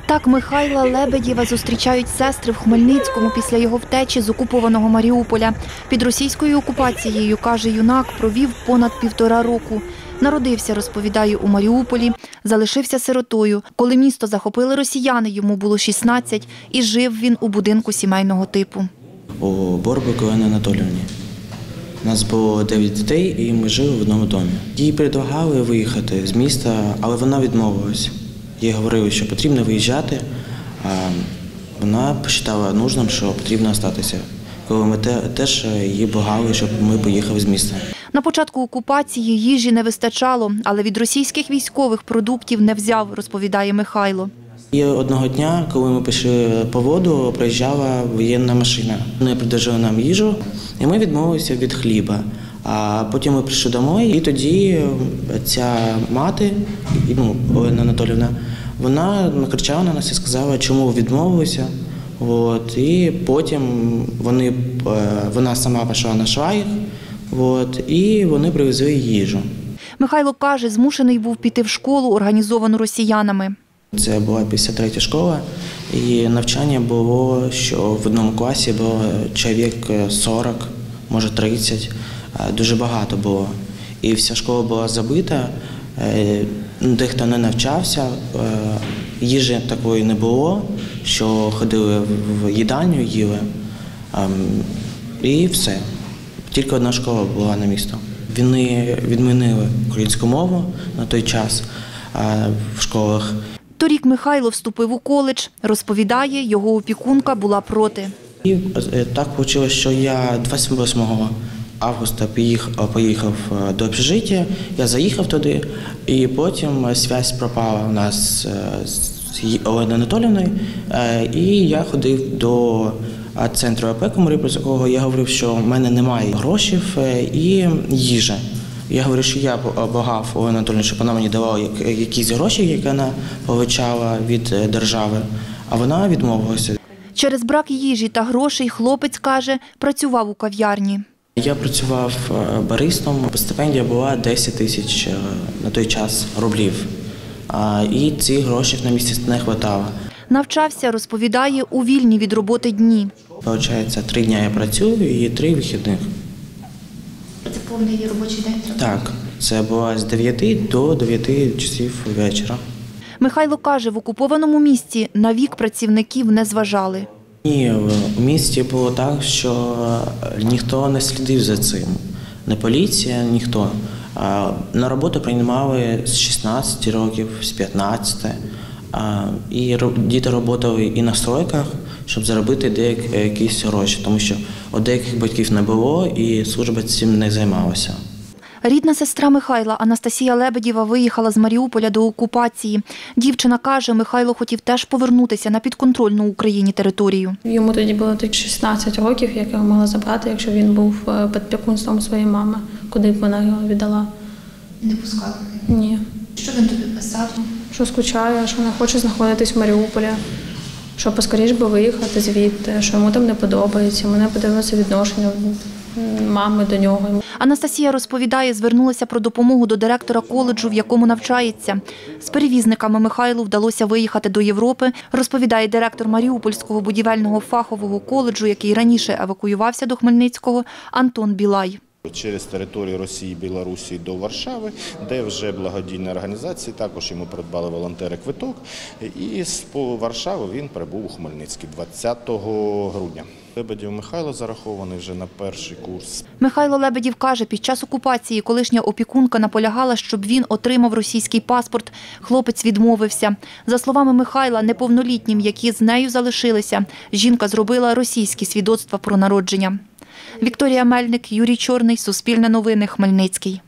Так Михайла Лебедєва зустрічають сестри в Хмельницькому після його втечі з окупованого Маріуполя. Під російською окупацією, каже юнак, провів понад 1,5 року. Народився, розповідає, у Маріуполі, залишився сиротою. Коли місто захопили росіяни, йому було 16, і жив він у будинку сімейного типу. У Борбик Олені Анатоліївні. У нас було 9 дітей, і ми жили в одному домі. Їй предлагали виїхати з міста, але вона відмовилась. Їй говорили, що потрібно виїжджати, а вона вважала нужним, що потрібно залишитися. Коли ми теж її благали, щоб ми поїхали з міста. На початку окупації їжі не вистачало, але від російських військових продуктів не взяв, розповідає Михайло. І одного дня, коли ми пішли по воду, приїжджала воєнна машина. Вони предложили нам їжу, і ми відмовилися від хліба. А потім ми прийшли додому, і тоді ця мати, Олена Анатоліївна, вона накричала на нас і сказала, чому ви відмовилися. І потім вона сама пішла на швайх, і вони привезли їжу. Михайло каже, змушений був піти в школу, організовану росіянами. Це була 53-я школа, і навчання було, що в одному класі було чоловік 40, може 30, дуже багато було. І вся школа була забита, дехто не навчався, їжі такої не було, що ходили в їдальню, їли, і все. Тільки одна школа була на місто. Вони відмінили українську мову на той час в школах. Торік Михайло вступив у коледж. Розповідає, його опікунка була проти. І так вийшло, що я 28 августа поїхав до общежиття, я заїхав туди, і потім зв'язь пропала у нас з Оленою Анатоліївною, і я ходив до центру опеки Маріупольського, я говорив, що в мене немає грошей і їжі. Я говорю, що я благав Олену Анатоліївну, щоб вона мені давала якісь гроші, які вона отримала від держави, а вона відмовилася. Через брак їжі та грошей хлопець, каже, працював у кав'ярні. Я працював баристом, стипендія була 10 тисяч на той час рублів, і ці гроші на місяць не вистачало. Навчався, розповідає, у вільні від роботи дні. Виходить, 3 дні я працюю і 3 вихідних. Це повний робочий день? Так, це було з 9 до 9 часів вечора. Михайло каже, в окупованому місті на вік працівників не зважали. Ні, в місті було так, що ніхто не слідив за цим. Не поліція, ніхто. На роботу приймали з 16 років, з 15. І діти працювали і на стройках, щоб заробити якісь гроші, тому що у деяких батьків не було і служба цим не займалася. Рідна сестра Михайла Анастасія Лебедєва виїхала з Маріуполя до окупації. Дівчина каже, Михайло хотів теж повернутися на підконтрольну Україні територію. Йому тоді було 16 років, як його могла забрати, якщо він був під опікунством своєї мами, куди б вона його віддала. Не пускала? Ні. Що він тобі писав? Що скучає, що не хоче знаходитись в Маріуполі, що поскоріш би виїхати звідти, що йому там не подобається, мене подивилося відношення мами до нього. Анастасія розповідає, звернулася про допомогу до директора коледжу, в якому навчається. З перевізниками Михайлу вдалося виїхати до Європи, розповідає директор Маріупольського будівельного фахового коледжу, який раніше евакуювався до Хмельницького, Антон Білай. Через територію Росії, Білорусі до Варшави, де вже благодійні організації, також йому придбали волонтери квиток. І з Варшави він прибув у Хмельницький 20 грудня. Лебедєв Михайло зарахований вже на перший курс. Михайло Лебедєв каже, під час окупації колишня опікунка наполягала, щоб він отримав російський паспорт. Хлопець відмовився. За словами Михайла, неповнолітнім, які з нею залишилися, жінка зробила російські свідоцтва про народження. Вікторія Мельник, Юрій Чорний, Суспільне новини, Хмельницький.